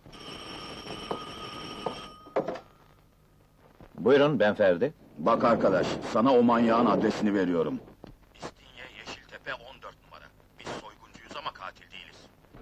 Buyurun, ben Ferdi. Bak arkadaş, sana o manyağın adresini veriyorum. İstinye Yeşiltepe on dört numara. Biz soyguncuyuz ama katil değiliz.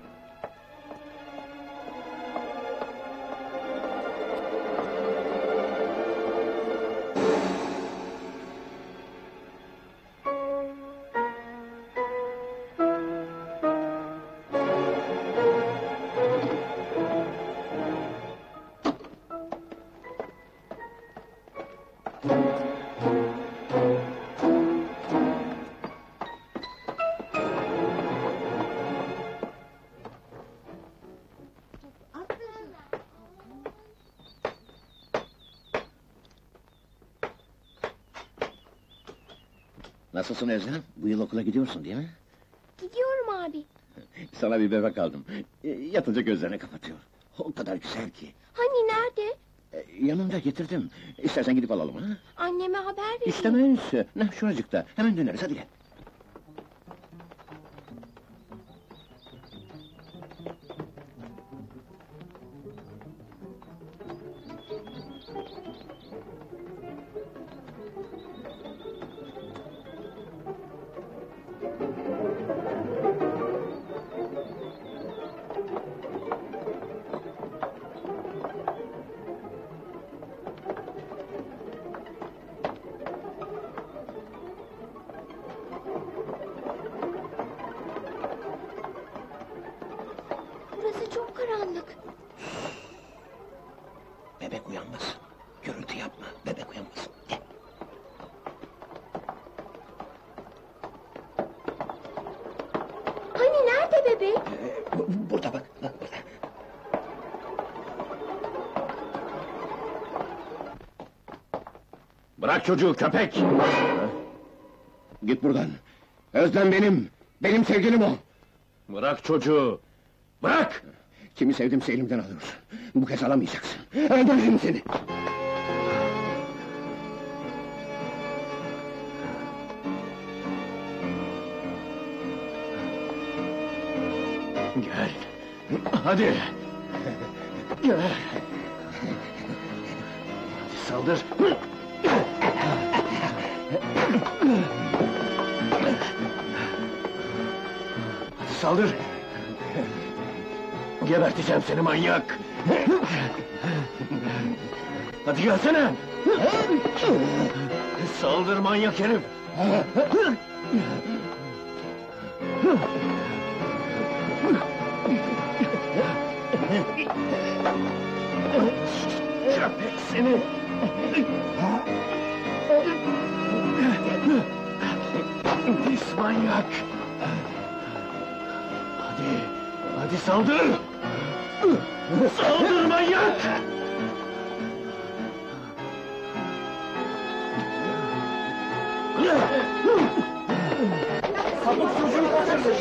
Nasılsın Özlem? Bu yıl okula gidiyorsun değil mi? Gidiyorum abi. Sana bir bebek aldım. E, Yatınca gözlerini kapatıyor. O kadar güzel ki. Hani nerede? E, Yanımda getirdim. İstersen gidip alalım ha? Anneme haber verin. İstemeyiz. Ne şuracıkta. Hemen döneriz, hadi gel. Burası çok karanlık. Bebek uyanmasın. Gürültü yapma. Bebek uyanmasın. Gel. Hani nerede bebek? Ee, bu- burada bak. Bak burada. Bırak çocuğu, köpek! Git buradan. Özlem benim. Benim sevgilim o. Bırak çocuğu! Bırak! Kimi sevdimse elimden alıyorsun. Bu kez alamayacaksın. Öldürürüm seni. Gel! Hadi! Gel! Hadi saldır! Hadi saldır! Geberteceğim seni manyak! Hadi gelsene! Saldır manyak herif! Köpek seni! Pis manyak! Hadi, hadi saldır! Saldır manyak! Sapık çocuğu kaçırdı!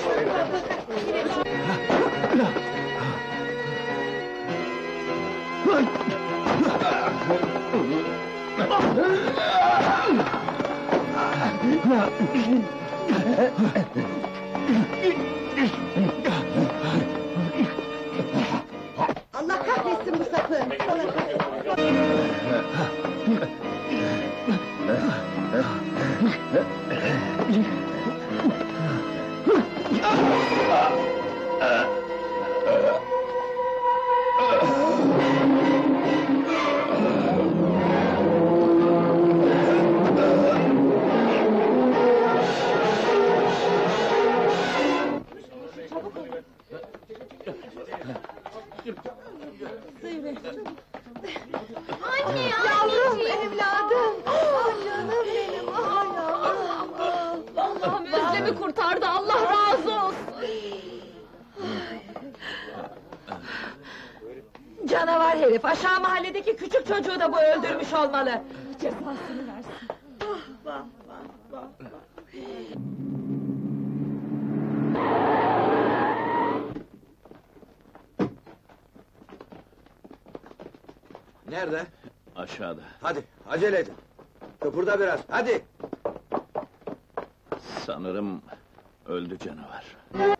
Allah kahretsin bu sapı! Anne, Yavrum, anneciğim! evladım! Ah canım benim, ah yavrum! Allah'ım Özlem'i kurtardı, Allah razı olsun! Canavar herif, aşağı mahalledeki küçük çocuğu da bu öldürmüş olmalı! Cezasını versin! Nerede? Aşağıda. Hadi, acele edin. Kıpırda biraz, hadi! Sanırım öldü canavar.